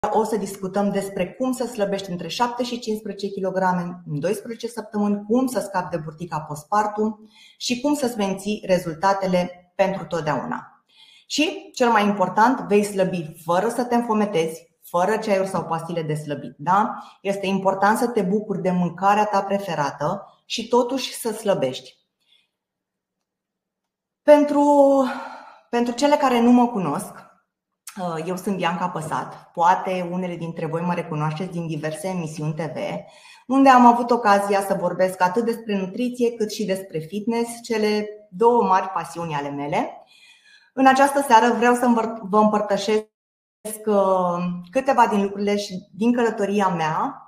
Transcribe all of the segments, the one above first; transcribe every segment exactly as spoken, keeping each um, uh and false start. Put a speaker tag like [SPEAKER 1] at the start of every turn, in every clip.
[SPEAKER 1] o să discutăm despre cum să slăbești între șapte și cincisprezece kilograme în doisprezece săptămâni, cum să scapi de burtica postpartum și cum să-ți menții rezultatele pentru totdeauna. Și, cel mai important, vei slăbi fără să te înfometezi, fără ceaiuri sau pastile de slăbit. Da? Este important să te bucuri de mâncarea ta preferată și totuși să slăbești. Pentru, pentru cele care nu mă cunosc, eu sunt Bianca Păsat. Poate unele dintre voi mă recunoașteți din diverse emisiuni T V, unde am avut ocazia să vorbesc atât despre nutriție cât și despre fitness, cele două mari pasiuni ale mele. În această seară vreau să vă împărtășesc câteva din lucrurile și din călătoria mea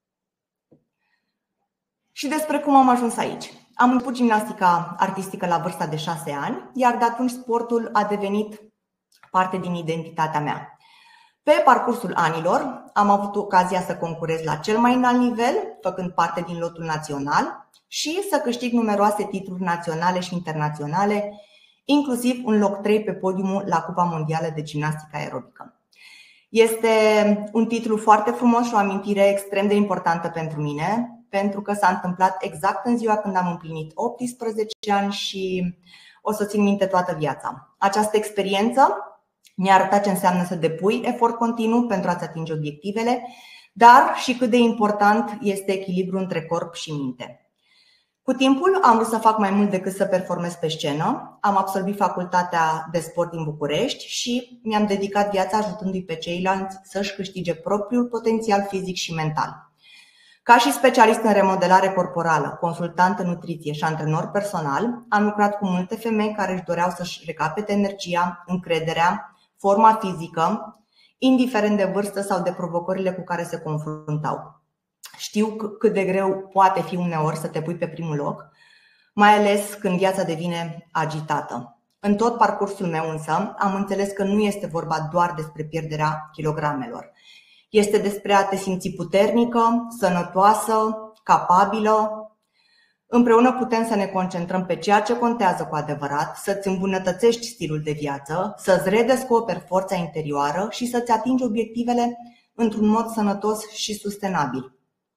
[SPEAKER 1] și despre cum am ajuns aici. Am început gimnastica artistică la vârsta de șase ani, iar de atunci sportul a devenit parte din identitatea mea. Pe parcursul anilor am avut ocazia să concurez la cel mai înalt nivel, făcând parte din lotul național și să câștig numeroase titluri naționale și internaționale, inclusiv un loc trei pe podiumul la Cupa Mondială de Gimnastică Aerobică. Este un titlu foarte frumos și o amintire extrem de importantă pentru mine, pentru că s-a întâmplat exact în ziua când am împlinit optsprezece ani și o să țin minte toată viața. Această experiență mi-a arătat ce înseamnă să depui efort continuu pentru a-ți atinge obiectivele, dar și cât de important este echilibrul între corp și minte. Cu timpul am vrut să fac mai mult decât să performez pe scenă. Am absolvit facultatea de sport din București și mi-am dedicat viața ajutându-i pe ceilalți să-și câștige propriul potențial fizic și mental. Ca și specialist în remodelare corporală, consultant în nutriție și antrenor personal, am lucrat cu multe femei care își doreau să-și recapete energia, încrederea, forma fizică, indiferent de vârstă sau de provocările cu care se confruntau. Știu cât de greu poate fi uneori să te pui pe primul loc, mai ales când viața devine agitată. În tot parcursul meu însă am înțeles că nu este vorba doar despre pierderea kilogramelor. Este despre a te simți puternică, sănătoasă, capabilă. Împreună putem să ne concentrăm pe ceea ce contează cu adevărat, să-ți îmbunătățești stilul de viață, să-ți redescoperi forța interioară și să-ți atingi obiectivele într-un mod sănătos și sustenabil.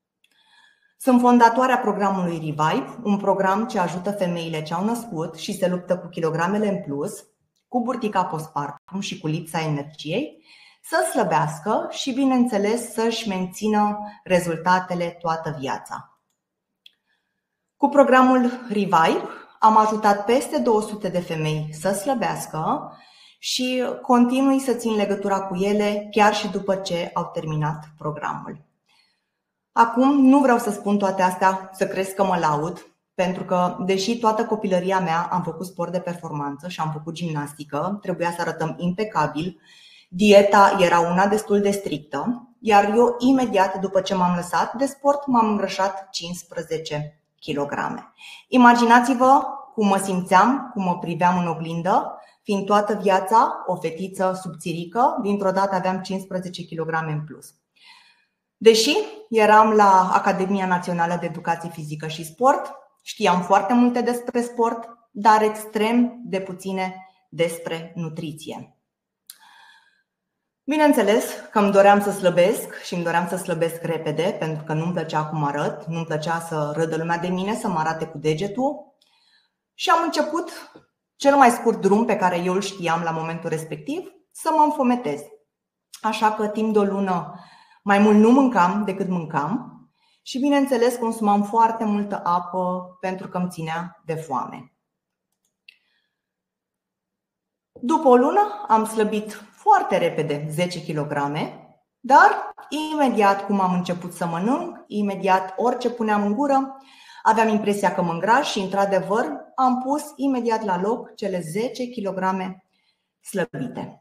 [SPEAKER 1] Sunt fondatoarea programului Revive, un program ce ajută femeile ce au născut și se luptă cu kilogramele în plus, cu burtica postpartum și cu lipsa energiei, să slăbească și, bineînțeles, să-și mențină rezultatele toată viața. Cu programul Revive am ajutat peste două sute de femei să slăbească și continui să țin legătura cu ele chiar și după ce au terminat programul. Acum nu vreau să spun toate astea să crezi că mă laud, pentru că, deși toată copilăria mea am făcut sport de performanță și am făcut gimnastică, trebuia să arătăm impecabil, dieta era una destul de strictă, iar eu imediat după ce m-am lăsat de sport m-am îngrășat cincisprezece kilograme. Imaginați-vă cum mă simțeam, cum mă priveam în oglindă, fiind toată viața o fetiță subțirică, dintr-o dată aveam cincisprezece kilograme în plus. Deși eram la Academia Națională de Educație Fizică și Sport, știam foarte multe despre sport, dar extrem de puține despre nutriție. Bineînțeles că îmi doream să slăbesc și îmi doream să slăbesc repede, pentru că nu-mi plăcea cum arăt, nu-mi plăcea să râdă lumea de mine, să mă arate cu degetul. Și am început cel mai scurt drum pe care eu îl știam la momentul respectiv, să mă înfometez. Așa că timp de o lună mai mult nu mâncam decât mâncam și, bineînțeles, consumam foarte multă apă pentru că îmi ținea de foame. După o lună am slăbit foarte repede zece kilograme, dar imediat cum am început să mănânc, imediat orice puneam în gură, aveam impresia că mă îngraș și, într-adevăr, am pus imediat la loc cele zece kilograme slăbite.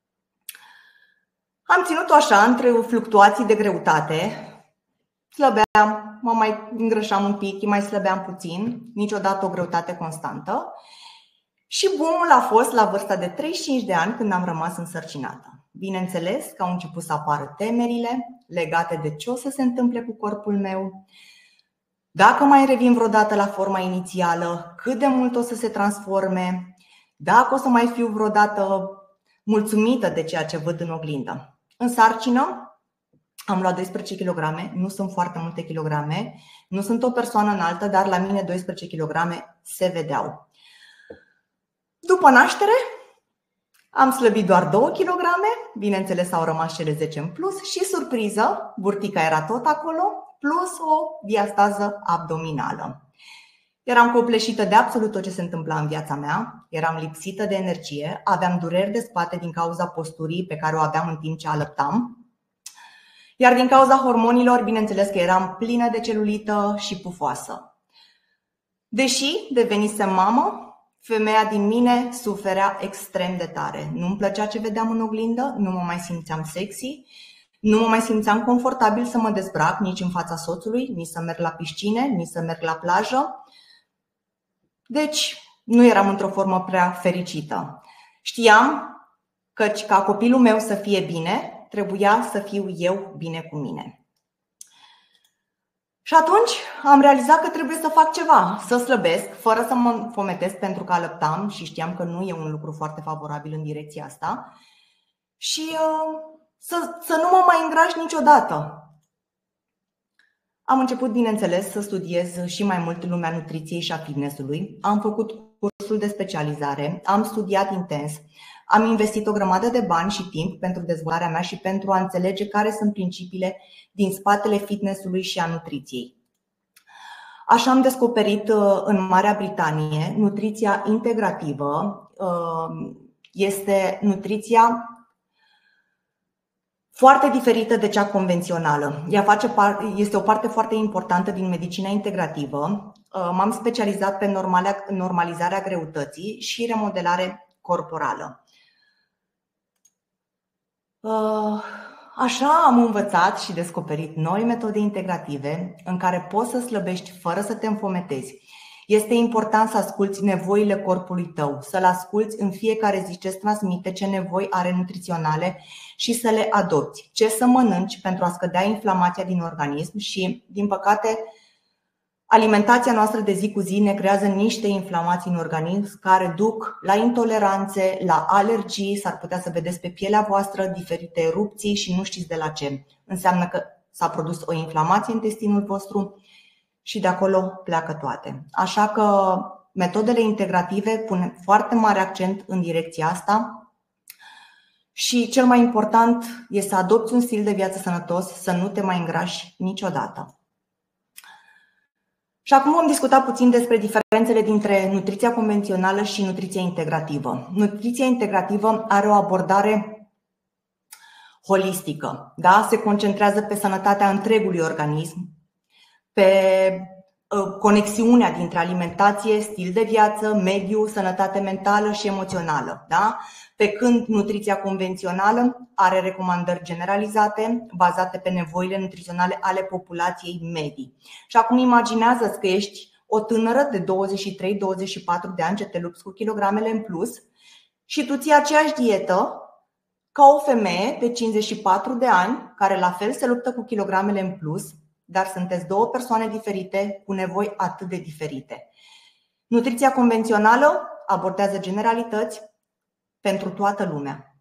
[SPEAKER 1] Am ținut-o așa între fluctuații de greutate, slăbeam, mă mai îngrășam un pic, mai slăbeam puțin, niciodată o greutate constantă. Și boom-ul a fost la vârsta de treizeci și cinci de ani, când am rămas însărcinată. Bineînțeles că au început să apară temerile legate de ce o să se întâmple cu corpul meu, dacă mai revin vreodată la forma inițială, cât de mult o să se transforme, dacă o să mai fiu vreodată mulțumită de ceea ce văd în oglindă. În sarcină am luat doisprezece kilograme, nu sunt foarte multe kilograme, nu sunt o persoană înaltă, dar la mine doisprezece kilograme se vedeau. După naștere am slăbit doar două kilograme, bineînțeles au rămas cele zece în plus și surpriză, burtica era tot acolo, plus o diastază abdominală. Eram copleșită de absolut tot ce se întâmpla în viața mea, eram lipsită de energie, aveam dureri de spate din cauza posturii pe care o aveam în timp ce alăptam. Iar din cauza hormonilor, bineînțeles că eram plină de celulită și pufoasă. Deși devenisem mamă, femeia din mine suferea extrem de tare. Nu-mi plăcea ce vedeam în oglindă, nu mă mai simțeam sexy, nu mă mai simțeam confortabil să mă dezbrac nici în fața soțului, nici să merg la piscine, nici să merg la plajă. Deci nu eram într-o formă prea fericită. Știam că ca copilul meu să fie bine, trebuia să fiu eu bine cu mine. Și atunci am realizat că trebuie să fac ceva, să slăbesc, fără să mă fometez pentru că alăptam și știam că nu e un lucru foarte favorabil în direcția asta și uh, să, să nu mă mai îngraș niciodată. Am început, bineînțeles, să studiez și mai mult lumea nutriției și a fitness-ului. Am făcut cursul de specializare, am studiat intens, am investit o grămadă de bani și timp pentru dezvoltarea mea și pentru a înțelege care sunt principiile din spatele fitness-ului și a nutriției. Așa am descoperit în Marea Britanie nutriția integrativă. Este nutriția foarte diferită de cea convențională. Ea face parte, este o parte foarte importantă din medicina integrativă. M-am specializat pe normalizarea greutății și remodelare corporală. Așa am învățat și descoperit noi metode integrative în care poți să slăbești fără să te înfometezi. Este important să asculți nevoile corpului tău, să-l asculți în fiecare zi ce îți transmite, ce nevoi are nutriționale și să le adopți. Ce să mănânci pentru a scădea inflamația din organism și, din păcate, alimentația noastră de zi cu zi ne creează niște inflamații în organism care duc la intoleranțe, la alergii, s-ar putea să vedeți pe pielea voastră diferite erupții și nu știți de la ce. Înseamnă că s-a produs o inflamație în intestinul vostru și de acolo pleacă toate. Așa că metodele integrative pun foarte mare accent în direcția asta și cel mai important este să adopți un stil de viață sănătos, să nu te mai îngrași niciodată. Și acum vom discuta puțin despre diferențele dintre nutriția convențională și nutriția integrativă. Nutriția integrativă are o abordare holistică, da? Se concentrează pe sănătatea întregului organism, pe conexiunea dintre alimentație, stil de viață, mediu, sănătate mentală și emoțională, da? Pe când nutriția convențională are recomandări generalizate, bazate pe nevoile nutriționale ale populației medii. Și acum imaginează-ți că ești o tânără de douăzeci și trei douăzeci și patru de ani ce te lupți cu kilogramele în plus și tu ții aceeași dietă ca o femeie de cincizeci și patru de ani care la fel se luptă cu kilogramele în plus, dar sunteți două persoane diferite cu nevoi atât de diferite. Nutriția convențională abordează generalități pentru toată lumea.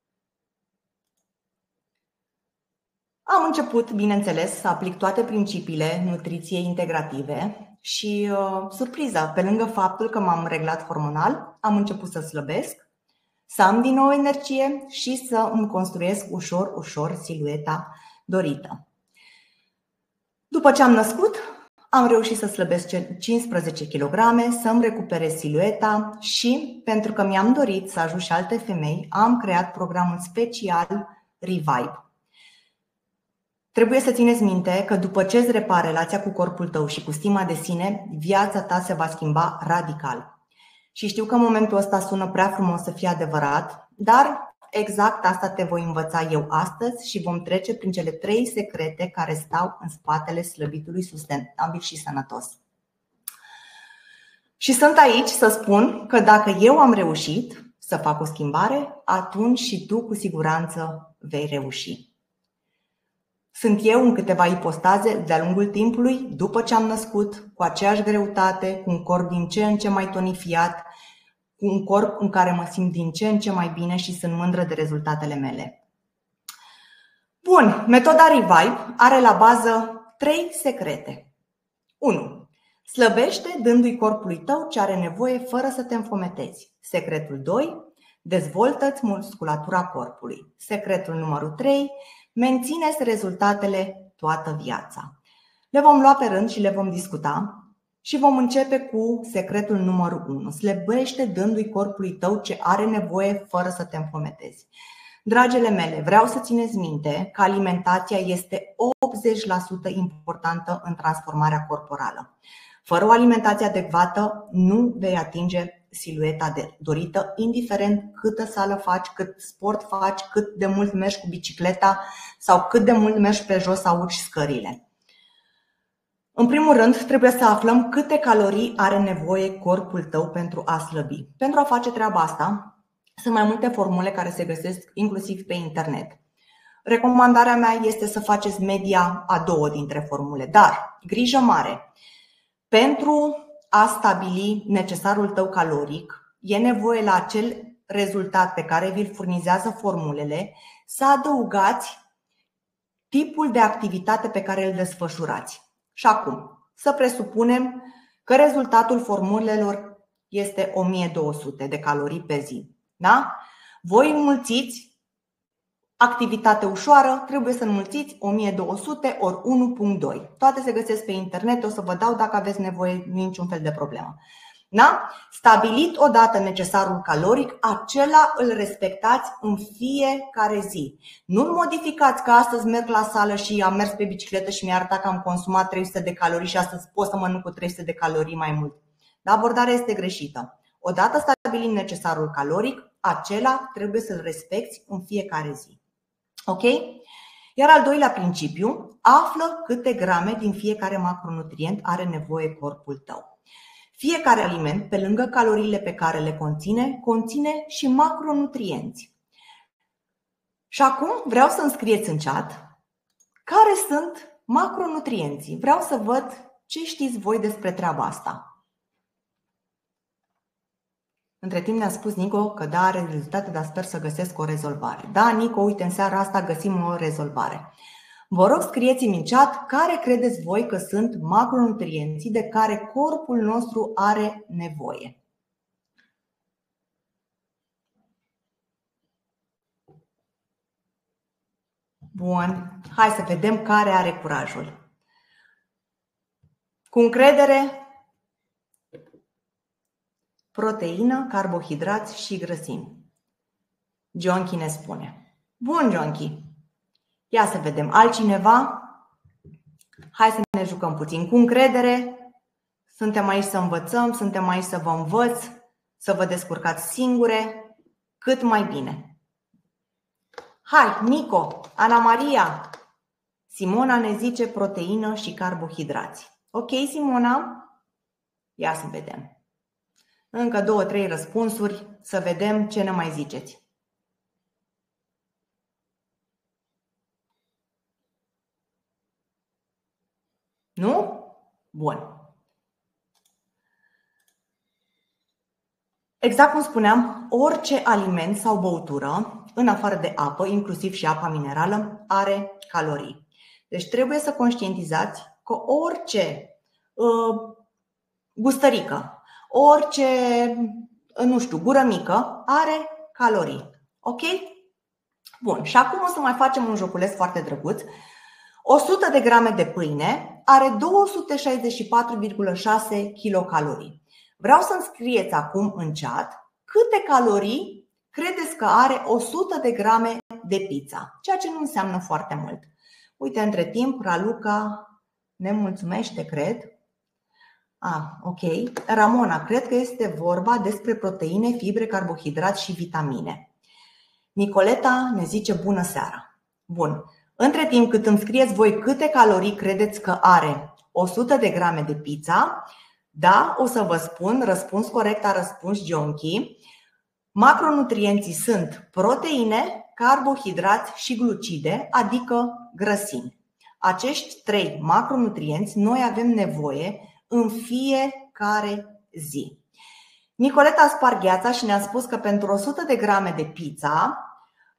[SPEAKER 1] Am început, bineînțeles, să aplic toate principiile nutriției integrative și, uh, surpriza, pe lângă faptul că m-am reglat hormonal, am început să slăbesc, să am din nou energie și să îmi construiesc ușor, ușor silueta dorită. După ce am născut, am reușit să slăbesc cincisprezece kilograme, să-mi recuperez silueta și, pentru că mi-am dorit să ajut și alte femei, am creat programul special Revive. Trebuie să țineți minte că după ce îți repari relația cu corpul tău și cu stima de sine, viața ta se va schimba radical. Și știu că în momentul ăsta sună prea frumos să fie adevărat, dar exact asta te voi învăța eu astăzi și vom trece prin cele trei secrete care stau în spatele slăbitului sustenabil și sănătos. Și sunt aici să spun că dacă eu am reușit să fac o schimbare, atunci și tu cu siguranță vei reuși. Sunt eu în câteva ipostaze de-a lungul timpului, după ce am născut, cu aceeași greutate, cu un corp din ce în ce mai tonifiat, cu un corp în care mă simt din ce în ce mai bine și sunt mândră de rezultatele mele. Bun, metoda Revive are la bază trei secrete. unu. Slăbește dându-i corpului tău ce are nevoie fără să te înfometezi. Secretul doi. Dezvoltă-ți musculatura corpului. Secretul numărul trei. Menține-ți rezultatele toată viața. Le vom lua pe rând și le vom discuta și vom începe cu secretul numărul unu. Slăbește dându-i corpului tău ce are nevoie fără să te înfometezi. Dragile mele, vreau să țineți minte că alimentația este optzeci la sută importantă în transformarea corporală. Fără o alimentație adecvată nu vei atinge silueta dorită, indiferent câtă sală faci, cât sport faci, cât de mult mergi cu bicicleta sau cât de mult mergi pe jos sau urci scările. În primul rând, trebuie să aflăm câte calorii are nevoie corpul tău pentru a slăbi. Pentru a face treaba asta, sunt mai multe formule care se găsesc inclusiv pe internet. Recomandarea mea este să faceți media a două dintre formule, dar grijă mare! Pentru a stabili necesarul tău caloric, e nevoie la acel rezultat pe care vi-l furnizează formulele să adăugați tipul de activitate pe care îl desfășurați. Și acum, să presupunem că rezultatul formulelor este o mie două sute de calorii pe zi. Da? Voi înmulțiți activitate ușoară, trebuie să înmulțiți o mie două sute ori unu virgulă doi. Toate se găsesc pe internet, o să vă dau dacă aveți nevoie, niciun fel de problemă. Da? Stabilit odată necesarul caloric, acela îl respectați în fiecare zi. Nu-l modificați că astăzi merg la sală și am mers pe bicicletă și mi-a arătat că am consumat trei sute de calorii și astăzi pot să mănânc cu trei sute de calorii mai mult. Dar abordarea este greșită. Odată stabilit necesarul caloric, acela trebuie să-l respecti în fiecare zi. Ok? Iar al doilea principiu, află câte grame din fiecare macronutrient are nevoie corpul tău. Fiecare aliment, pe lângă caloriile pe care le conține, conține și macronutrienți. Și acum vreau să îmi scrieți în chat care sunt macronutrienții. Vreau să văd ce știți voi despre treaba asta. Între timp ne-a spus Nico că da, are rezultate, dar sper să găsesc o rezolvare. Da, Nico, uite, în seara asta găsim o rezolvare. Vă rog, scrieți-mi în chat care credeți voi că sunt macronutrienții de care corpul nostru are nevoie. Bun, hai să vedem care are curajul. Cu încredere, proteină, carbohidrați și grăsimi. Jonchi ne spune. Bun, Jonchi. Ia să vedem. Altcineva? Hai să ne jucăm puțin. Cu încredere, suntem aici să învățăm, suntem aici să vă învăț, să vă descurcați singure, cât mai bine. Hai, Nico, Ana Maria. Simona ne zice proteină și carbohidrați. Ok, Simona? Ia să vedem. Încă două, trei răspunsuri, să vedem ce ne mai ziceți. Nu? Bun. Exact cum spuneam, orice aliment sau băutură, în afară de apă, inclusiv și apa minerală, are calorii. Deci trebuie să conștientizați că orice uh, gustărică, orice, nu știu, gură mică are calorii. Ok? Bun. Și acum o să mai facem un joculeț foarte drăguț. o sută de grame de pâine are două sute șaizeci și patru virgulă șase kilocalorii. Vreau să-mi scrieți acum în chat câte calorii credeți că are o sută de grame de pizza, ceea ce nu înseamnă foarte mult. Uite, între timp, Raluca ne mulțumește, cred. Ah, ok. Ramona, cred că este vorba despre proteine, fibre, carbohidrați și vitamine. Nicoleta ne zice bună seara. Bun. Între timp, cât îmi scrieți voi câte calorii credeți că are o sută de grame de pizza, da, o să vă spun, răspuns corect a răspuns Jonchi. Macronutrienții sunt proteine, carbohidrați și glucide, adică grăsimi. Acești trei macronutrienți noi avem nevoie în fiecare zi. Nicoleta a spart gheața și ne-a spus că pentru o sută de grame de pizza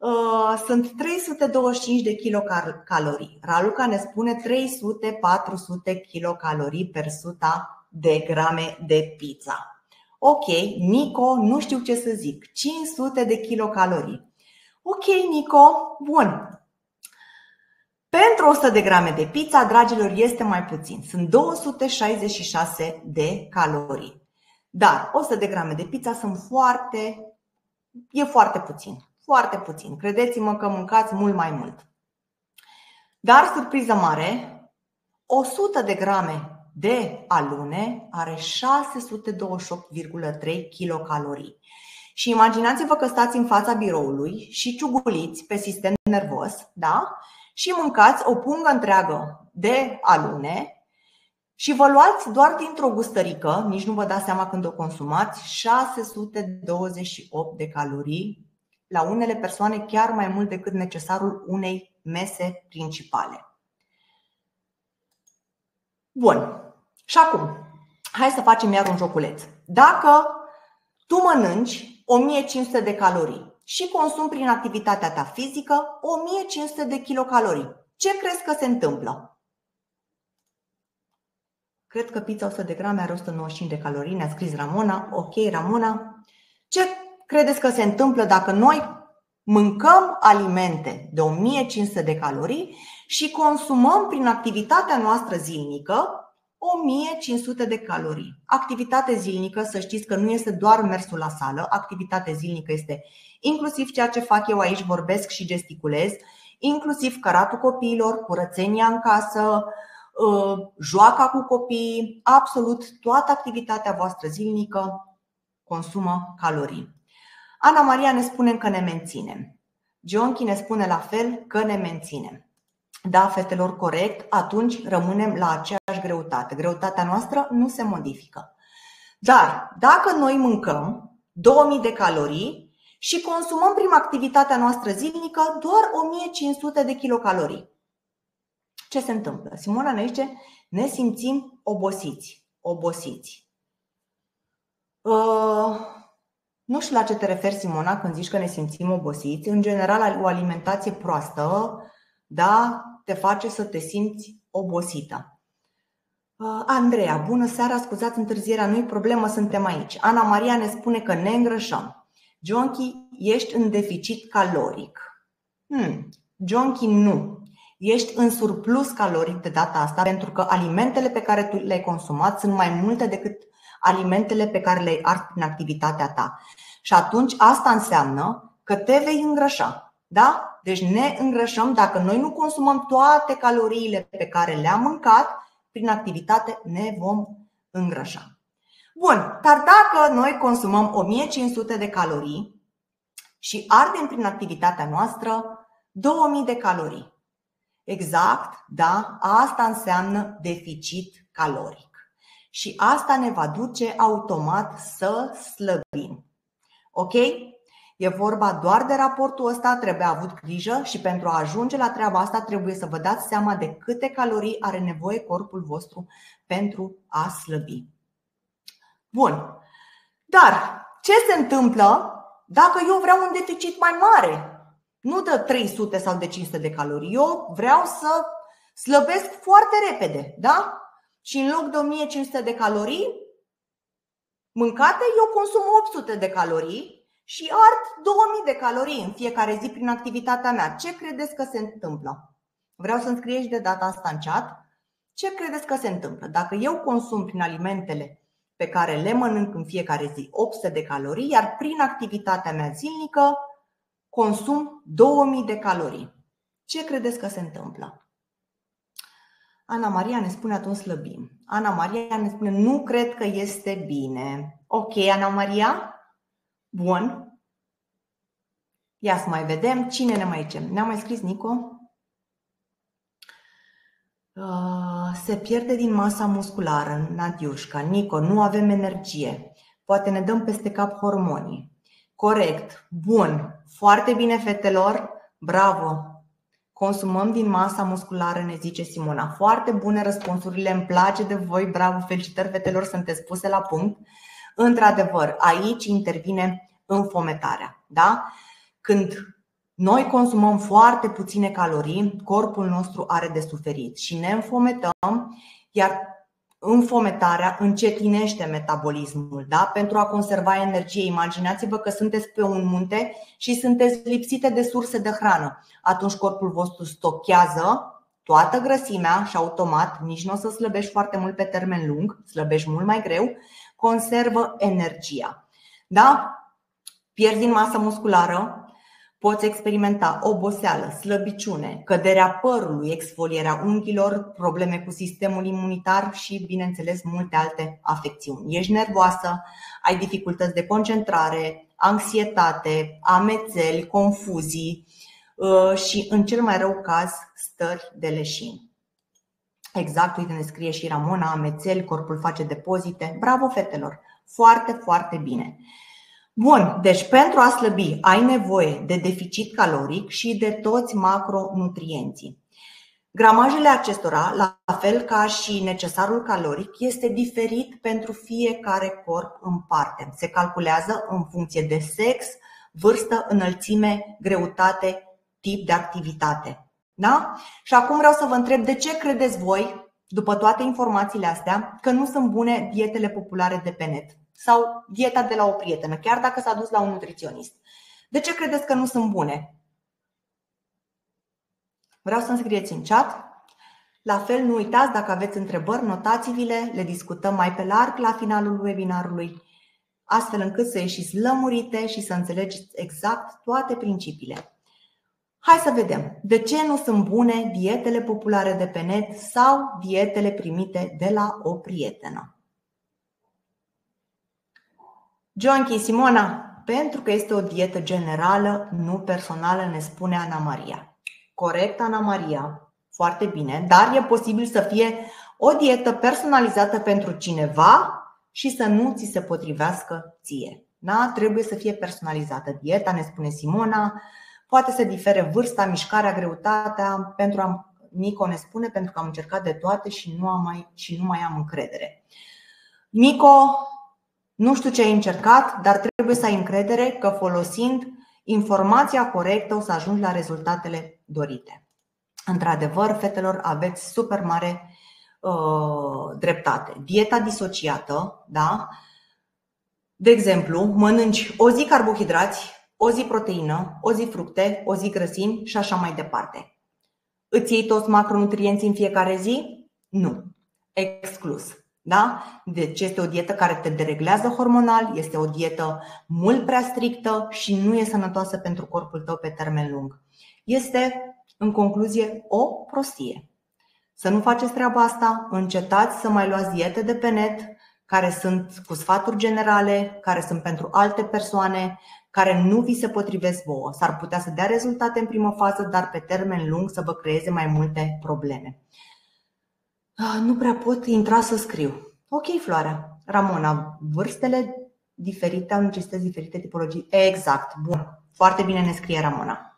[SPEAKER 1] Sunt trei sute douăzeci și cinci de kilocalorii. Raluca ne spune trei sute - patru sute kilocalorii per suta de grame de pizza. Ok, Nico, nu știu ce să zic. cinci sute de kilocalorii. Ok, Nico, bun. Pentru o sută de grame de pizza, dragilor, este mai puțin. Sunt două sute șaizeci și șase de calorii. Dar o sută de grame de pizza sunt foarte, e foarte puțin. Foarte puțin. Credeți-mă că mâncați mult mai mult. Dar, surpriză mare, o sută de grame de alune are șase sute douăzeci și opt virgulă trei kilocalorii. Și imaginați-vă că stați în fața biroului și ciuguliți pe sistem nervos, da? Și mâncați o pungă întreagă de alune și vă luați doar dintr-o gustărică, nici nu vă dați seama când o consumați, șase sute douăzeci și opt de calorii, la unele persoane chiar mai mult decât necesarul unei mese principale. Bun. Și acum, hai să facem iar un joculeț. Dacă tu mănânci o mie cinci sute de calorii și consumi prin activitatea ta fizică o mie cinci sute de kilocalorii, ce crezi că se întâmplă? Cred că pizza o sută de grame are o sută nouăzeci și cinci de calorii, ne-a scris Ramona. Ok, Ramona. Ce credeți că se întâmplă dacă noi mâncăm alimente de o mie cinci sute de calorii și consumăm prin activitatea noastră zilnică o mie cinci sute de calorii? Activitate zilnică, să știți că nu este doar mersul la sală, activitate zilnică este inclusiv ceea ce fac eu aici, vorbesc și gesticulez, inclusiv căratul copiilor, curățenia în casă, joaca cu copiii, absolut toată activitatea voastră zilnică consumă calorii. Ana Maria ne spune că ne menținem. Gionchi ne spune la fel că ne menținem. Da, fetelor, corect, atunci rămânem la aceeași greutate. Greutatea noastră nu se modifică. Dar dacă noi mâncăm două mii de calorii și consumăm prin activitatea noastră zilnică doar o mie cinci sute de kilocalorii, ce se întâmplă? Simona ne zice, ne simțim obosiți. Obosiți. Uh, nu știu la ce te referi, Simona, când zici că ne simțim obosiți. În general, o alimentație proastă, da, te face să te simți obosită. Uh, Andreea, bună seara, scuzați întârzierea, nu-i problemă, suntem aici. Ana Maria ne spune că ne îngrășăm. Gionchi, ești în deficit caloric. Hmm, Gionchi, nu. Ești în surplus caloric de data asta, pentru că alimentele pe care tu le-ai consumat sunt mai multe decât alimentele pe care le-ai ars prin activitatea ta. Și atunci asta înseamnă că te vei îngrășa. Da? Deci ne îngrășăm dacă noi nu consumăm toate caloriile pe care le-am mâncat, prin activitate ne vom îngrășa. Bun, dar dacă noi consumăm o mie cinci sute de calorii și ardem prin activitatea noastră două mii de calorii, exact, da, asta înseamnă deficit caloric. Și asta ne va duce automat să slăbim. Ok? E vorba doar de raportul ăsta, trebuie avut grijă și pentru a ajunge la treaba asta trebuie să vă dați seama de câte calorii are nevoie corpul vostru pentru a slăbi. Bun. Dar ce se întâmplă dacă eu vreau un deficit mai mare? Nu de trei sute sau de cinci sute de calorii. Eu vreau să slăbesc foarte repede, da? Și în loc de o mie cinci sute de calorii mâncate, eu consum opt sute de calorii și ard două mii de calorii în fiecare zi prin activitatea mea. Ce credeți că se întâmplă? Vreau să-mi scrieți de data asta în chat. Ce credeți că se întâmplă? Dacă eu consum prin alimentele pe care le mănânc în fiecare zi opt sute de calorii, iar prin activitatea mea zilnică consum două mii de calorii, ce credeți că se întâmplă? Ana Maria ne spune atunci slăbim. Ana Maria ne spune nu cred că este bine. Ok, Ana Maria? Bun. Ia să mai vedem cine ne mai zice. Ne-a mai scris Nico. Uh, se pierde din masa musculară, Nadiușca. Nico, nu avem energie. Poate ne dăm peste cap hormonii. Corect. Bun. Foarte bine, fetelor. Bravo. Consumăm din masa musculară, ne zice Simona. Foarte bune răspunsurile, îmi place de voi. Bravo, felicitări, fetelor, sunteți puse la punct. Într-adevăr, aici intervine înfometarea, da? Când noi consumăm foarte puține calorii, corpul nostru are de suferit și ne înfometăm, iar înfometarea încetinește metabolismul, da? Pentru a conserva energie. Imaginați-vă că sunteți pe un munte și sunteți lipsite de surse de hrană. Atunci corpul vostru stochează toată grăsimea și automat, nici nu o să slăbești foarte mult pe termen lung, slăbești mult mai greu, conservă energia. Da? Pierzi în masă musculară, poți experimenta oboseală, slăbiciune, căderea părului, exfolierea unghiilor, probleme cu sistemul imunitar și, bineînțeles, multe alte afecțiuni. Ești nervoasă, ai dificultăți de concentrare, anxietate, amețeli, confuzii și, în cel mai rău caz, stări de leșin. Exact, uite, ne scrie și Ramona, amețeli, corpul face depozite. Bravo, fetelor! Foarte, foarte bine! Bun, deci pentru a slăbi ai nevoie de deficit caloric și de toți macronutrienții. Gramajele acestora, la fel ca și necesarul caloric, este diferit pentru fiecare corp în parte. Se calculează în funcție de sex, vârstă, înălțime, greutate, tip de activitate. Da? Și acum vreau să vă întreb de ce credeți voi, după toate informațiile astea, că nu sunt bune dietele populare de pe net sau dieta de la o prietenă, chiar dacă s-a dus la un nutriționist. De ce credeți că nu sunt bune? Vreau să-mi scrieți în chat. La fel, nu uitați, dacă aveți întrebări, notați-vi-le, le discutăm mai pe larg la finalul webinarului, astfel încât să ieșiți lămurite și să înțelegeți exact toate principiile. Hai să vedem de ce nu sunt bune dietele populare de pe net sau dietele primite de la o prietenă. Joanchi, Simona, pentru că este o dietă generală, nu personală, ne spune Ana Maria. Corect, Ana Maria, foarte bine, dar e posibil să fie o dietă personalizată pentru cineva și să nu ți se potrivească ție. Da? Trebuie să fie personalizată dieta, ne spune Simona. Poate să difere vârsta, mișcarea, greutatea. Pentru a, Nico ne spune, pentru că am încercat de toate și nu, am mai, și nu mai am încredere. Nico, nu știu ce ai încercat, dar trebuie să ai încredere că folosind informația corectă o să ajungi la rezultatele dorite. Într-adevăr, fetelor, aveți super mare uh, dreptate. Dieta disociată, da? De exemplu, mănânci o zi carbohidrați, o zi proteină, o zi fructe, o zi grăsimi și așa mai departe. Îți iei toți macronutrienții în fiecare zi? Nu. Exclus. Da? Deci este o dietă care te dereglează hormonal, este o dietă mult prea strictă și nu e sănătoasă pentru corpul tău pe termen lung. Este, în concluzie, o prostie. Să nu faceți treaba asta, încetați să mai luați diete de pe net care sunt cu sfaturi generale, care sunt pentru alte persoane, care nu vi se potrivesc vouă. S-ar putea să dea rezultate în primă fază, dar pe termen lung să vă creeze mai multe probleme. Nu prea pot intra să scriu. Ok, Floarea. Ramona, vârstele diferite au necesități diferite tipologii. Exact, bun. Foarte bine ne scrie Ramona.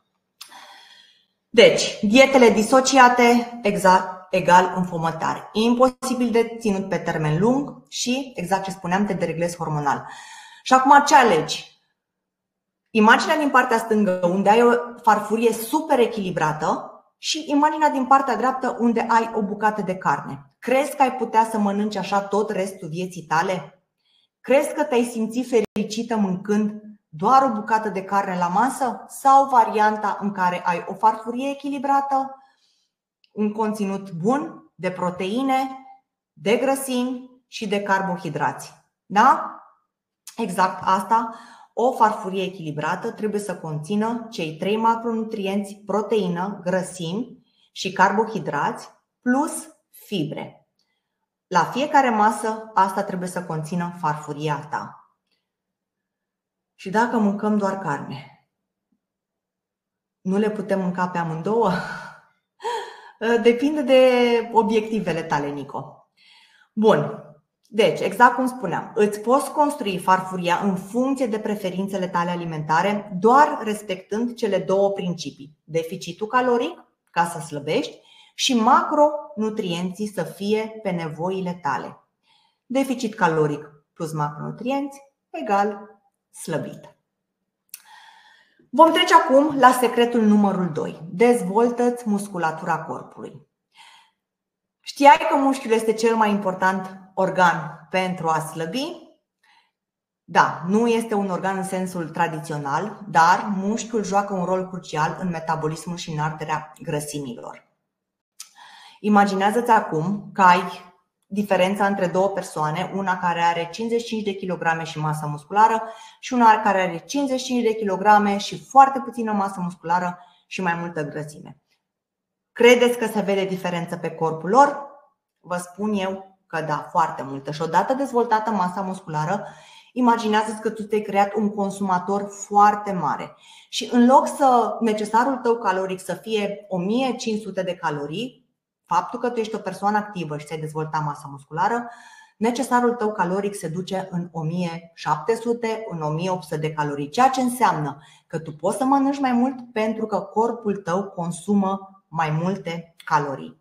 [SPEAKER 1] Deci, dietele disociate, exact, egal înfometare. Imposibil de ținut pe termen lung și, exact ce spuneam, te dereglezi hormonal. Și acum ce alegi? Imaginea din partea stângă, unde ai o farfurie super echilibrată, și imaginea din partea dreaptă, unde ai o bucată de carne. Crezi că ai putea să mănânci așa tot restul vieții tale? Crezi că te-ai simți fericită mâncând doar o bucată de carne la masă? Sau varianta în care ai o farfurie echilibrată, un conținut bun de proteine, de grăsimi și de carbohidrați? Da? Exact asta. O farfurie echilibrată trebuie să conțină cei trei macronutrienți, proteină, grăsimi și carbohidrați plus fibre. La fiecare masă asta trebuie să conțină farfuria ta. Și dacă mâncăm doar carne, nu le putem mânca pe amândouă? Depinde de obiectivele tale, Nico. Bun. Deci, exact cum spuneam, îți poți construi farfuria în funcție de preferințele tale alimentare, doar respectând cele două principii. Deficitul caloric, ca să slăbești, și macronutrienții să fie pe nevoile tale. Deficit caloric plus macronutrienți egal slăbit. Vom trece acum la secretul numărul doi. Dezvoltă-ți musculatura corpului. Știai că mușchiul este cel mai important organ pentru a slăbi? Da, nu este un organ în sensul tradițional, dar mușchiul joacă un rol crucial în metabolismul și în arderea grăsimilor. Imaginează-ți acum că ai diferența între două persoane, una care are cincizeci și cinci de kilograme și masă musculară și una care are cincizeci și cinci de kilograme și foarte puțină masă musculară și mai multă grăsime. Credeți că se vede diferență pe corpul lor? Vă spun eu că da, foarte multă. Și odată dezvoltată masa musculară, imaginează-ți că tu ți-ai creat un consumator foarte mare și în loc să necesarul tău caloric să fie o mie cinci sute de calorii, faptul că tu ești o persoană activă și ți-ai dezvoltat masa musculară, necesarul tău caloric se duce în o mie șapte sute, în o mie opt sute de calorii, ceea ce înseamnă că tu poți să mănânci mai mult pentru că corpul tău consumă mai multe calorii.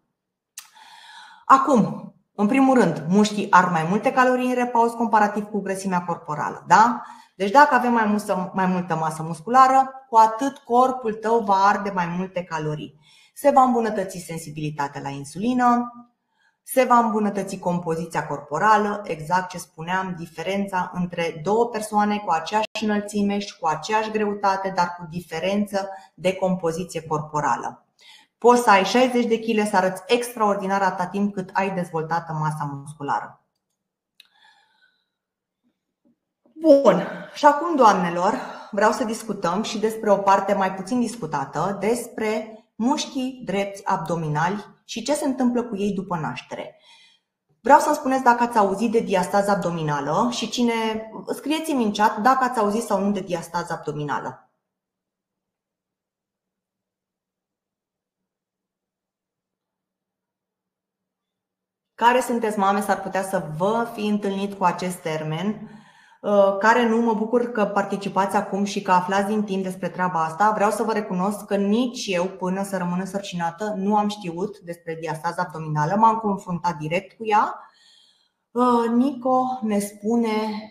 [SPEAKER 1] Acum, în primul rând, mușchii ar mai multe calorii în repaus comparativ cu grăsimea corporală, da? Deci dacă avem mai multă, mai multă masă musculară, cu atât corpul tău va arde mai multe calorii. Se va îmbunătăți sensibilitatea la insulină, se va îmbunătăți compoziția corporală, exact ce spuneam, diferența între două persoane cu aceeași înălțime și cu aceeași greutate, dar cu diferență de compoziție corporală. Poți să ai șaizeci de kilograme, să arăți extraordinar atâta timp cât ai dezvoltată masa musculară. Bun, și acum, doamnelor, vreau să discutăm și despre o parte mai puțin discutată, despre mușchii drepți abdominali și ce se întâmplă cu ei după naștere. Vreau să-mi spuneți dacă ați auzit de diastază abdominală și cine, scrieți-mi în chat dacă ați auzit sau nu de diastază abdominală. Care sunteți mame, s-ar putea să vă fi întâlnit cu acest termen, care nu, mă bucur că participați acum și că aflați din timp despre treaba asta. Vreau să vă recunosc că nici eu, până să rămân însărcinată, nu am știut despre diastaza abdominală, m-am confruntat direct cu ea. Nico ne spune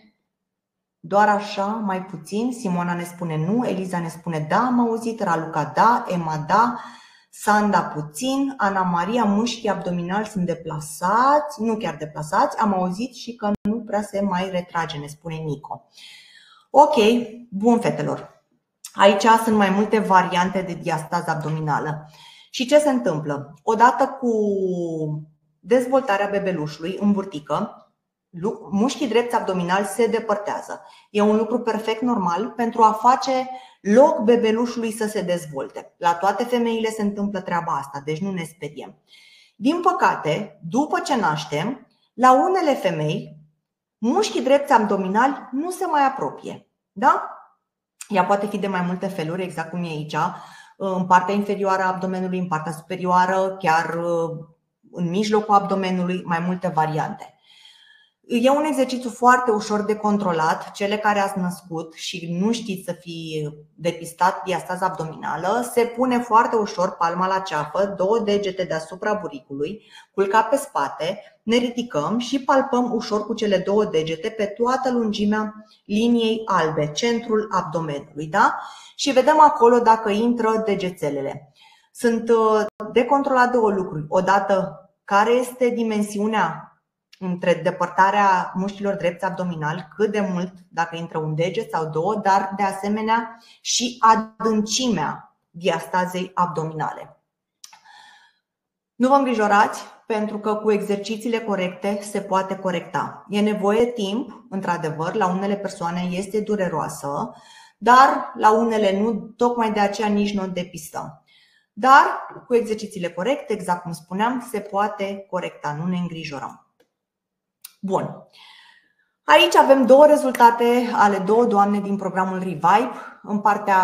[SPEAKER 1] doar așa, mai puțin, Simona ne spune nu, Eliza ne spune da, am auzit, Raluca da, Emma da, Sanda puțin, Ana Maria, mușchii abdominali sunt deplasați, nu chiar deplasați, am auzit și că nu prea se mai retrage, ne spune Nico. Ok, bun fetelor, aici sunt mai multe variante de diastază abdominală. Și ce se întâmplă? Odată cu dezvoltarea bebelușului în burtică, mușchii drepți abdominali se depărtează. E un lucru perfect normal pentru a face loc bebelușului să se dezvolte. La toate femeile se întâmplă treaba asta, deci nu ne speriem. Din păcate, după ce naștem, la unele femei, mușchii drepți abdominali nu se mai apropie. Da? Ea poate fi de mai multe feluri, exact cum e aici, în partea inferioară a abdomenului, în partea superioară, chiar în mijlocul abdomenului, mai multe variante. E un exercițiu foarte ușor de controlat. Cele care ați născut și nu știți să fi depistat diastaza abdominală, se pune foarte ușor palma la ceafă, două degete deasupra buricului, culcat pe spate, ne ridicăm și palpăm ușor cu cele două degete pe toată lungimea liniei albe, centrul abdomenului, da? Și vedem acolo dacă intră degețelele. Sunt de controlat două lucruri. Odată, care este dimensiunea între depărtarea mușchilor drepți abdominali, cât de mult, dacă intră un deget sau două, dar de asemenea și adâncimea diastazei abdominale. Nu vă îngrijorați, pentru că cu exercițiile corecte se poate corecta. E nevoie timp, într-adevăr, la unele persoane este dureroasă, dar la unele nu, tocmai de aceea nici nu o depistăm. Dar cu exercițiile corecte, exact cum spuneam, se poate corecta, nu ne îngrijorăm. Bun. Aici avem două rezultate ale două doamne din programul Revive. În partea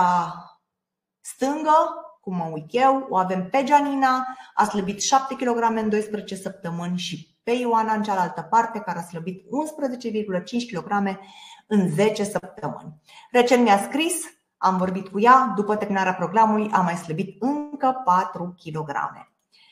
[SPEAKER 1] stângă, cum mă uit eu, o avem pe Gianina, a slăbit șapte kilograme în doisprezece săptămâni, și pe Ioana în cealaltă parte, care a slăbit unsprezece virgulă cinci kilograme în zece săptămâni. Recent mi-a scris, am vorbit cu ea, după terminarea programului a mai slăbit încă patru kilograme.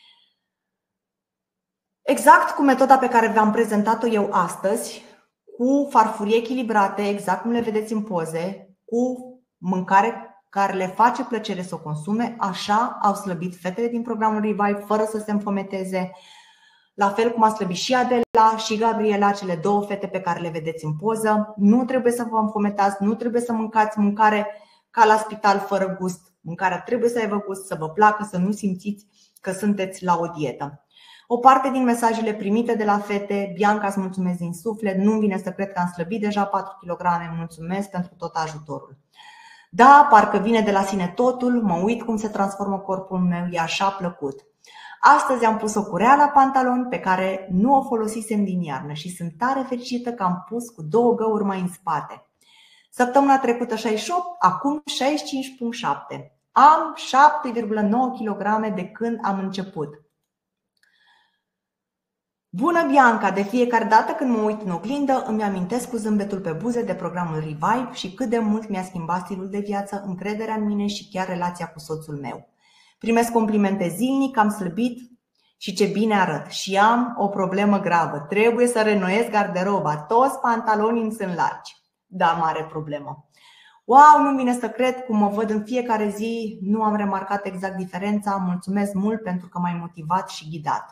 [SPEAKER 1] Exact cu metoda pe care v-am prezentat-o eu astăzi, cu farfurii echilibrate, exact cum le vedeți în poze, cu mâncare care le face plăcere să o consume, așa au slăbit fetele din programul Revive fără să se înfometeze. La fel cum a slăbit și Adela și Gabriela, cele două fete pe care le vedeți în poză. Nu trebuie să vă înfometați, nu trebuie să mâncați mâncare ca la spital fără gust. Mâncarea trebuie să aibă gust, să vă placă, să nu simțiți că sunteți la o dietă. O parte din mesajele primite de la fete: Bianca, îți mulțumesc din suflet, nu-mi vine să cred că am slăbit deja patru kilograme, mulțumesc pentru tot ajutorul. Da, parcă vine de la sine totul, mă uit cum se transformă corpul meu, e așa plăcut. Astăzi am pus o curea la pantalon pe care nu o folosisem din iarnă și sunt tare fericită că am pus cu două găuri mai în spate. Săptămâna trecută șaizeci și opt, acum șaizeci și cinci virgulă șapte. Am șapte virgulă nouă kilograme de când am început. Bună, Bianca! De fiecare dată când mă uit în oglindă îmi amintesc cu zâmbetul pe buze de programul Revive și cât de mult mi-a schimbat stilul de viață, încrederea în mine și chiar relația cu soțul meu. Primesc complimente zilnic, am slăbit și ce bine arăt. Și am o problemă gravă. Trebuie să reînnoiesc garderoba. Toți pantalonii îmi sunt largi. Da, mare problemă. Wow, nu-mi vine să cred cum mă văd în fiecare zi. Nu am remarcat exact diferența. Mulțumesc mult pentru că m-ai motivat și ghidat.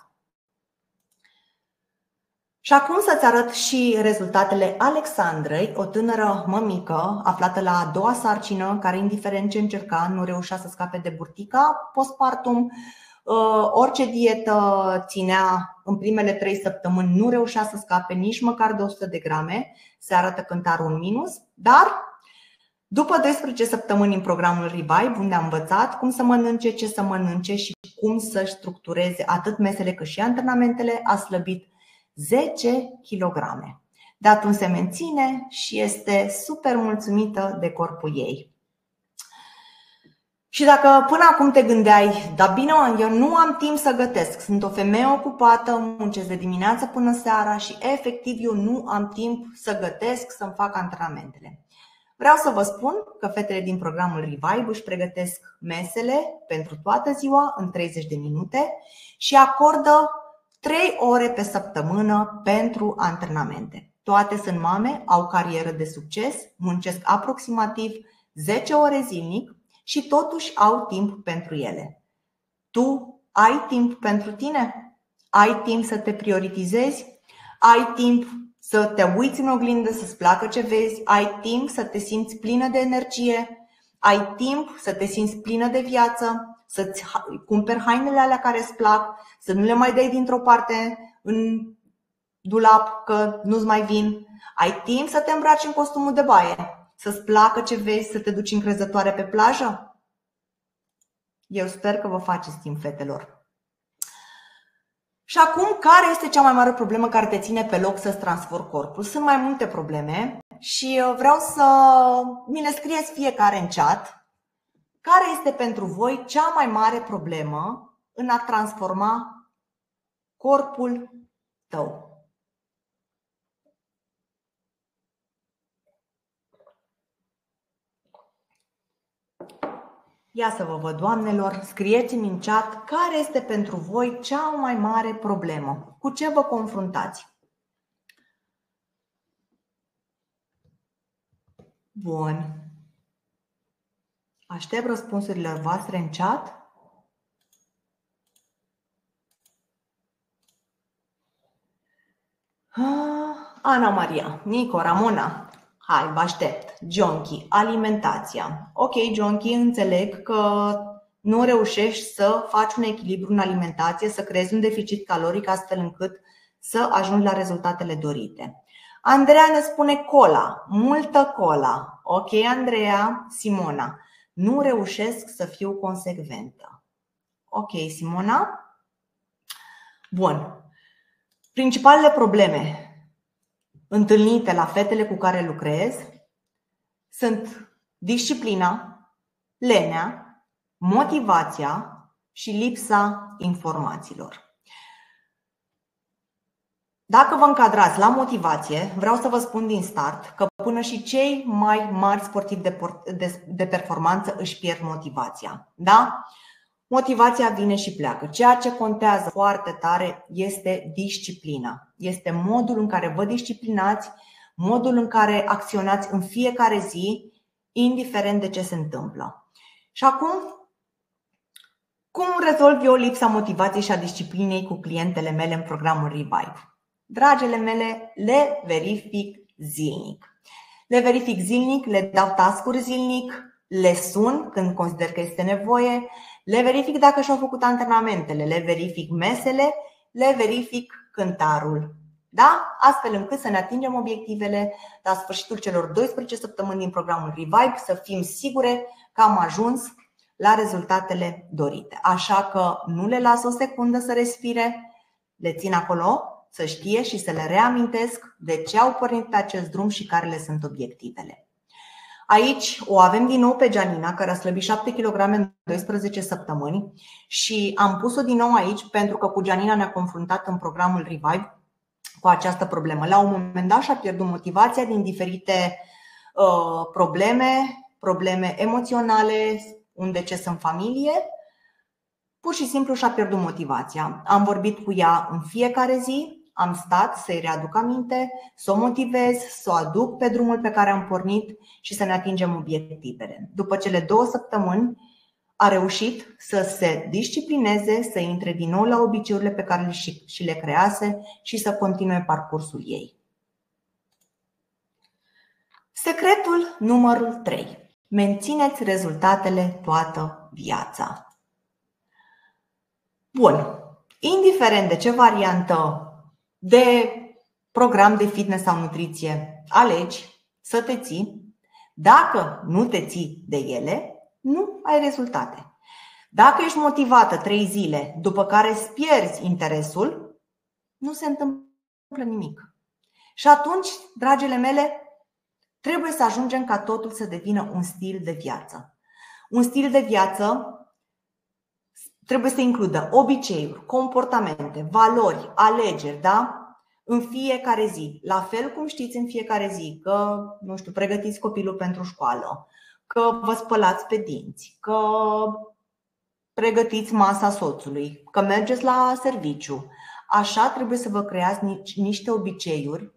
[SPEAKER 1] Și acum să-ți arăt și rezultatele Alexandrei, o tânără mămică aflată la a doua sarcină, care indiferent ce încerca nu reușea să scape de burtica postpartum. Orice dietă ținea în primele trei săptămâni nu reușea să scape nici măcar de o sută de grame. Se arătă cântarul un minus, dar după doisprezece săptămâni în programul Revive, unde a învățat cum să mănânce, ce să mănânce și cum să-și structureze atât mesele cât și antrenamentele, a slăbit zece kilograme. De atunci se menține și este super mulțumită de corpul ei. Și dacă până acum te gândeai, dar bine, eu nu am timp să gătesc, sunt o femeie ocupată, muncesc de dimineață până seara și efectiv eu nu am timp să gătesc, să-mi fac antrenamentele. Vreau să vă spun că fetele din programul Revive își pregătesc mesele pentru toată ziua în treizeci de minute și acordă trei ore pe săptămână pentru antrenamente. Toate sunt mame, au carieră de succes, muncesc aproximativ zece ore zilnic și totuși au timp pentru ele. Tu ai timp pentru tine? Ai timp să te prioritizezi? Ai timp să te uiți în oglindă, să-ți placă ce vezi? Ai timp să te simți plină de energie? Ai timp să te simți plină de viață? Să-ți cumperi hainele alea care îți plac, să nu le mai dai dintr-o parte în dulap că nu-ți mai vin. Ai timp să te îmbraci în costumul de baie, să-ți placă ce vezi, să te duci încrezătoare pe plajă? Eu sper că vă faceți timp, fetelor. Și acum, care este cea mai mare problemă care te ține pe loc să-ți transformi corpul? Sunt mai multe probleme și vreau să mi le scrieți fiecare în chat. Care este pentru voi cea mai mare problemă în a transforma corpul tău? Ia să vă văd, doamnelor, scrieți-mi în chat care este pentru voi cea mai mare problemă. Cu ce vă confruntați? Bun. Aștept răspunsurile voastre în chat. Ana Maria, Nico, Ramona, hai, vă aștept. Jonchi, alimentația. Ok, Jonchi, înțeleg că nu reușești să faci un echilibru în alimentație, să creezi un deficit caloric astfel încât să ajungi la rezultatele dorite. Andreea ne spune cola, multă cola. Ok, Andreea. Simona, nu reușesc să fiu consecventă. Ok, Simona. Bun. Principalele probleme întâlnite la fetele cu care lucrez sunt disciplina, lenea, motivația și lipsa informațiilor. Dacă vă încadrați la motivație, vreau să vă spun din start că până și cei mai mari sportivi de, de, de performanță își pierd motivația. Da? Motivația vine și pleacă. Ceea ce contează foarte tare este disciplina. Este modul în care vă disciplinați, modul în care acționați în fiecare zi, indiferent de ce se întâmplă. Și acum, cum rezolv eu lipsa motivației și a disciplinei cu clientele mele în programul Revive? Dragele mele, le verific zilnic. Le verific zilnic, le dau task-uri zilnic, le sun când consider că este nevoie, le verific dacă și-au făcut antrenamentele, le verific mesele, le verific cântarul. Da? Astfel încât să ne atingem obiectivele la sfârșitul celor douăsprezece săptămâni din programul Revive, să fim sigure că am ajuns la rezultatele dorite. Așa că nu le las o secundă să respire, le țin acolo, să știe și să le reamintesc de ce au pornit pe acest drum și care le sunt obiectivele. Aici o avem din nou pe Gianina, care a slăbit șapte kilograme în douăsprezece săptămâni și am pus-o din nou aici pentru că cu Gianina ne-a confruntat în programul Revive cu această problemă. La un moment dat și-a pierdut motivația din diferite uh, probleme, probleme emoționale, un deces în familie. Pur și simplu și-a pierdut motivația. Am vorbit cu ea în fiecare zi, am stat să-i readuc aminte, să o motivez, să o aduc pe drumul pe care am pornit și să ne atingem obiectivele. După cele două săptămâni a reușit să se disciplineze, să intre din nou la obiceiurile pe care și le crease și să continue parcursul ei. Secretul numărul trei. Mențineți rezultatele toată viața. Bun. Indiferent de ce variantă de program de fitness sau nutriție alegi să te ții, dacă nu te ții de ele, nu ai rezultate. Dacă ești motivată trei zile, după care îți pierzi interesul, nu se întâmplă nimic. Și atunci, dragile mele, trebuie să ajungem ca totul să devină un stil de viață. Un stil de viață trebuie să includă obiceiuri, comportamente, valori, alegeri, da? În fiecare zi. La fel cum știți în fiecare zi că, nu știu, pregătiți copilul pentru școală, că vă spălați pe dinți, că pregătiți masa soțului, că mergeți la serviciu. Așa trebuie să vă creați niște obiceiuri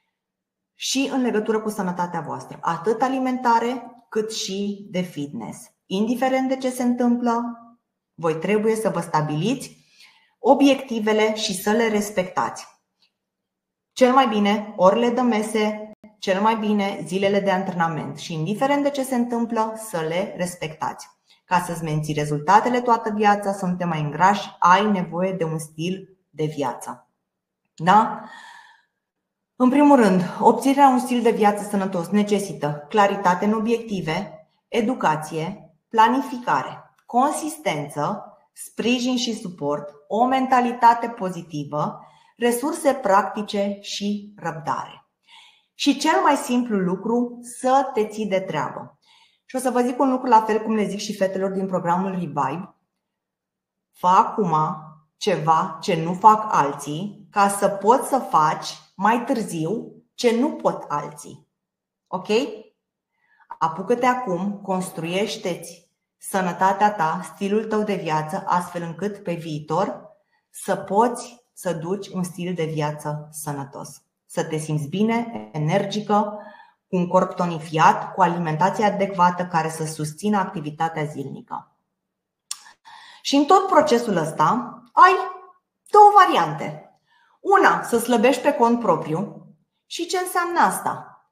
[SPEAKER 1] și în legătură cu sănătatea voastră, atât alimentare cât și de fitness. Indiferent de ce se întâmplă, voi trebuie să vă stabiliți obiectivele și să le respectați. Cel mai bine orele de mese, cel mai bine zilele de antrenament și indiferent de ce se întâmplă, să le respectați. Ca să-ți menții rezultatele toată viața, să nu te mai îngrași, ai nevoie de un stil de viață. Da? În primul rând, obținerea unui stil de viață sănătos necesită claritate în obiective, educație, planificare, consistență, sprijin și suport, o mentalitate pozitivă, resurse practice și răbdare. Și cel mai simplu lucru, să te ții de treabă. Și o să vă zic un lucru la fel cum le zic și fetelor din programul Revive. Fă acum ceva ce nu fac alții, ca să poți să faci mai târziu ce nu pot alții. Ok? Apucă-te acum, construiește-ți sănătatea ta, stilul tău de viață, astfel încât pe viitor să poți să duci un stil de viață sănătos. Să te simți bine, energică, cu un corp tonifiat, cu alimentație adecvată care să susțină activitatea zilnică. Și în tot procesul ăsta ai două variante. Una, să slăbești pe cont propriu. Și ce înseamnă asta?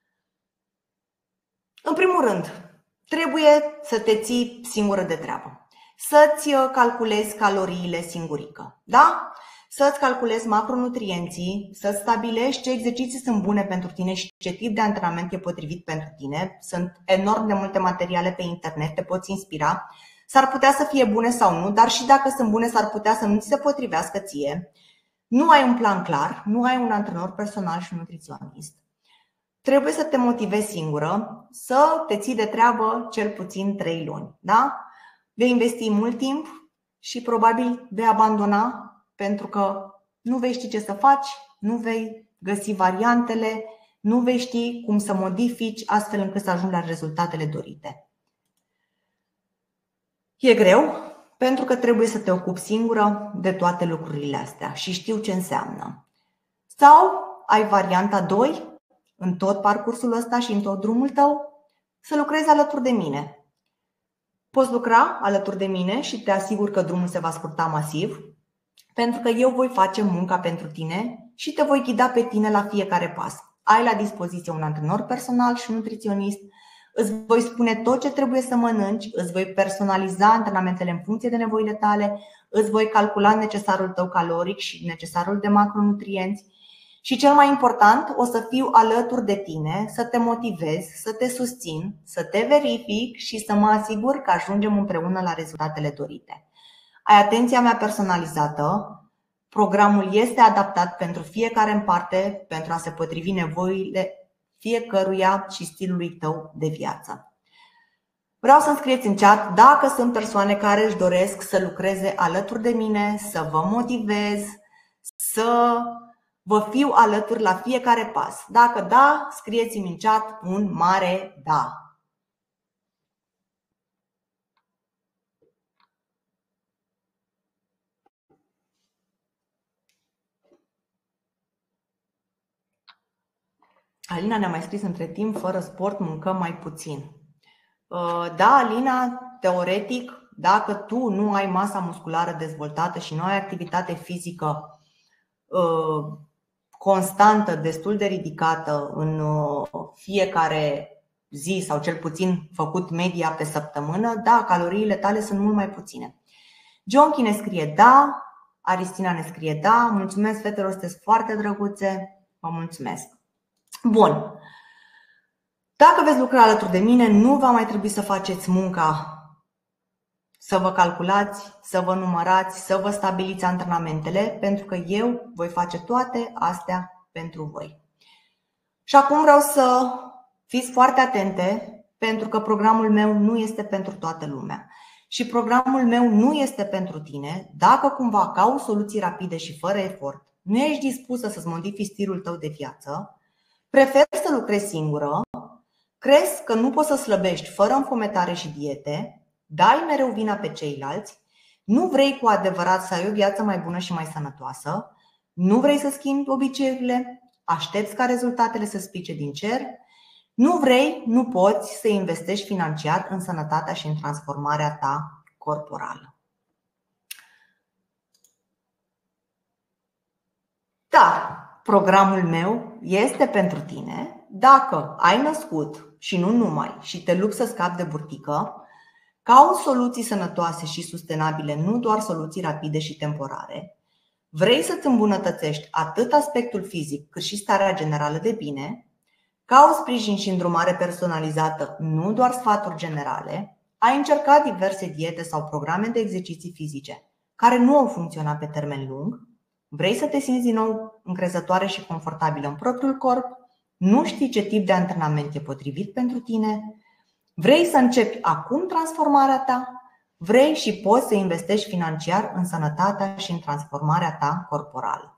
[SPEAKER 1] În primul rând, trebuie să te ții singură de treabă. Să-ți calculezi caloriile singurică. Da? Să-ți calculezi macronutrienții, să-ți stabilești ce exerciții sunt bune pentru tine și ce tip de antrenament e potrivit pentru tine. Sunt enorm de multe materiale pe internet, te poți inspira. S-ar putea să fie bune sau nu, dar și dacă sunt bune, s-ar putea să nu ți se potrivească ție. Nu ai un plan clar, nu ai un antrenor personal și un nutriționist. Trebuie să te motivezi singură, să te ții de treabă cel puțin trei luni. Da? Vei investi mult timp și probabil vei abandona pentru că nu vei ști ce să faci, nu vei găsi variantele, nu vei ști cum să modifici astfel încât să ajungi la rezultatele dorite. E greu pentru că trebuie să te ocupi singură de toate lucrurile astea și știu ce înseamnă. Sau ai varianta doi, în tot parcursul ăsta și în tot drumul tău, să lucrezi alături de mine. Poți lucra alături de mine și te asigur că drumul se va scurta masiv, pentru că eu voi face munca pentru tine și te voi ghida pe tine la fiecare pas. Ai la dispoziție un antrenor personal și nutriționist, îți voi spune tot ce trebuie să mănânci, îți voi personaliza antrenamentele în funcție de nevoile tale, îți voi calcula necesarul tău caloric și necesarul de macronutrienți și cel mai important, o să fiu alături de tine, să te motivez, să te susțin, să te verific și să mă asigur că ajungem împreună la rezultatele dorite. Ai atenția mea personalizată, programul este adaptat pentru fiecare în parte pentru a se potrivi nevoile fiecăruia și stilului tău de viață. Vreau să-mi scrieți în chat dacă sunt persoane care își doresc să lucreze alături de mine, să vă motivez, să vă fiu alături la fiecare pas. Dacă da, scrieți-mi în chat un mare da. Alina ne-a mai scris între timp, fără sport mâncăm mai puțin. Da, Alina, teoretic, dacă tu nu ai masa musculară dezvoltată și nu ai activitate fizică constantă, destul de ridicată în fiecare zi sau cel puțin făcut media pe săptămână, da, caloriile tale sunt mult mai puține. Jonchi ne scrie da, Aristina ne scrie da, mulțumesc fetelor, sunteți foarte drăguțe, vă mulțumesc. Bun. Dacă veți lucra alături de mine, nu va mai trebui să faceți munca, să vă calculați, să vă numărați, să vă stabiliți antrenamentele, pentru că eu voi face toate astea pentru voi. Și acum vreau să fiți foarte atente, pentru că programul meu nu este pentru toată lumea. Și programul meu nu este pentru tine dacă cumva cauți soluții rapide și fără efort, nu ești dispusă să-ți modifici stilul tău de viață, preferi să lucrezi singură, crezi că nu poți să slăbești fără înfometare și diete, dai mereu vina pe ceilalți, nu vrei cu adevărat să ai o viață mai bună și mai sănătoasă, nu vrei să schimbi obiceiurile, aștepți ca rezultatele să spice din cer, nu vrei, nu poți să investești financiar în sănătatea și în transformarea ta corporală. Dar programul meu este pentru tine dacă ai născut și nu numai și te lupți să scapi de burtică, cauți soluții sănătoase și sustenabile, nu doar soluții rapide și temporare, vrei să-ți îmbunătățești atât aspectul fizic cât și starea generală de bine, cauți sprijin și îndrumare personalizată, nu doar sfaturi generale, ai încercat diverse diete sau programe de exerciții fizice care nu au funcționat pe termen lung, vrei să te simți din nou încrezătoare și confortabilă în propriul corp, nu știi ce tip de antrenament e potrivit pentru tine, vrei să începi acum transformarea ta, vrei și poți să investești financiar în sănătatea și în transformarea ta corporală.